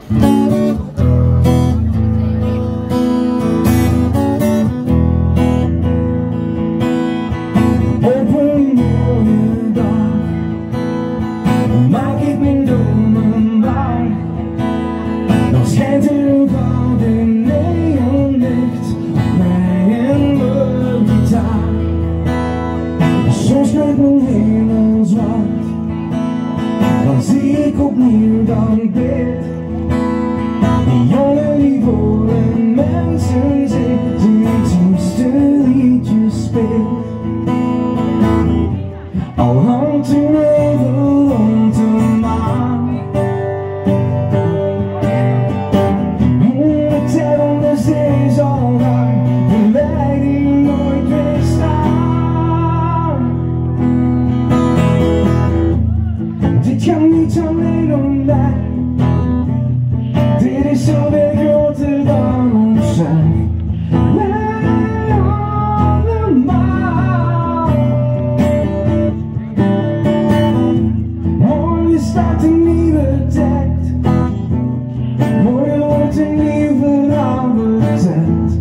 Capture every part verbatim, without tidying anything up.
Soms werd mijn hemel zwart, dan zie ik opnieuw dan dit. Die jongen die voor de mensen zit, die het liefste liedjes speelt. Al hangt een nevel rond de maan, honderd en om de zee zal gaan, de leiding nooit weerstaan. Dit gaat niet alleen om mij, dit is zoveel groter dan onszelf. Wij allemaal. Morgen start een nieuwe tijd, morgen wordt een nieuw verhaal verteld.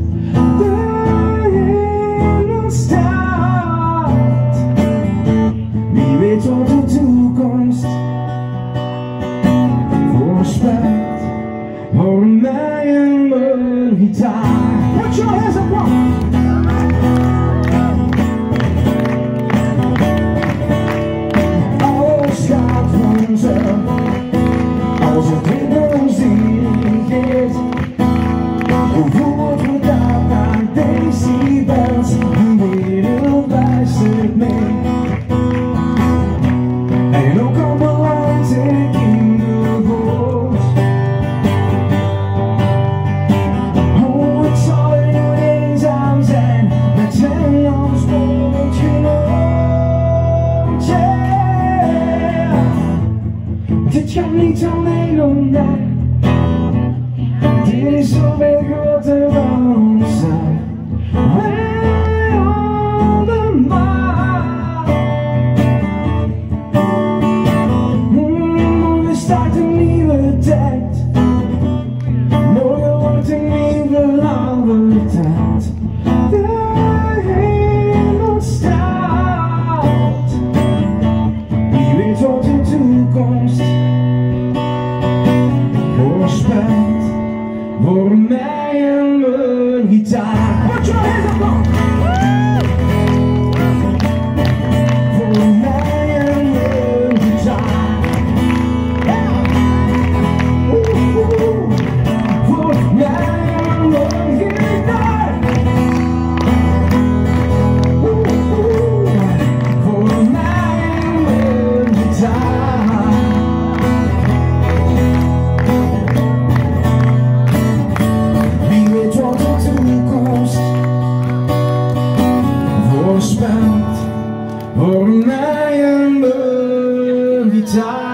Daarin staat, wie weet wat de toekomst voorspelt voor mij en mijn gitaar. Put your hands up, one. Alles gaat vanzelf als het ritme ons dirigeert. Hoe wordt gedaan naar decibels, de wereld luistert mee. En ook al beland ik in de boot, oh, ik zal er nooit eenzaam zijn met hen als bondgenoot. Yeah. Dit gaat niet alleen om mij, dit is zoveel groter dan onszelf. Wij allemaal. Morgen start een nieuwe tijd, morgen wordt een nieuw verhaal verteld. Daarin ontstaat, wie weet wat de toekomst voorspelt voor mij en mijn gitaar. Put your hands up, man. Voor mij en mijn gitaar. Yeah. Oeh, oeh, oeh. Voor mij en mijn gitaar. Oeh, oeh. Voor mij en mijn gitaar. Wie weet wat de toekomst voorspelt voor mij en mijn gitaar.